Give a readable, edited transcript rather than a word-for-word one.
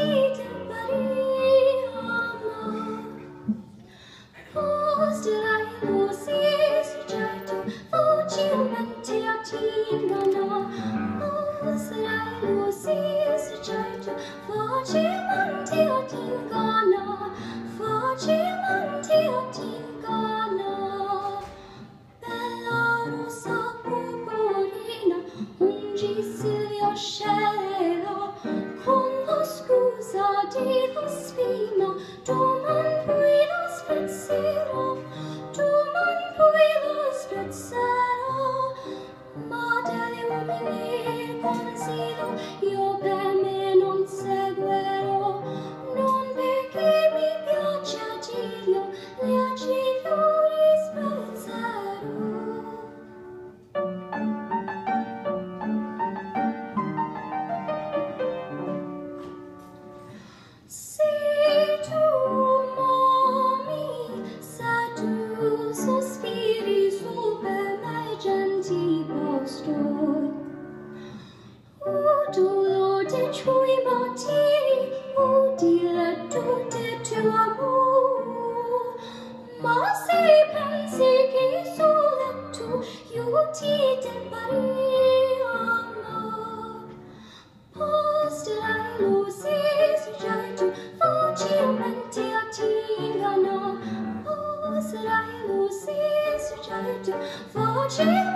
Con la scusa di lo spino, domani poi lo spezzerò, domani poi lo spezzerò, ma degli uomini il consiglio io per me non seguirò, non perché mi piace agirlo, li agirò, li spezzerò. Se tu sospiri su per me genti postoi, dolor de tuoi martiri, udire tutte tuo amor, ma se pensi che solo tu io ti debbari amar, posterai lo stesso gesto facilmente a ti ingannare, posterai lo stesso gesto facilmente